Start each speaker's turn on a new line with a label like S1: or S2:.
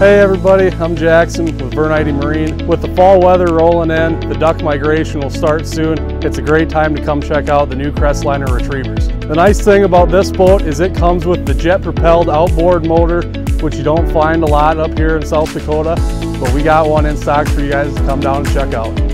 S1: Hey everybody, I'm Jackson with Vern Eide Marine. With the fall weather rolling in, the duck migration will start soon. It's a great time to come check out the new Crestliner retrievers. The nice thing about this boat is it comes with the jet propelled outboard motor, which you don't find a lot up here in South Dakota, but we got one in stock for you guys to come down and check out.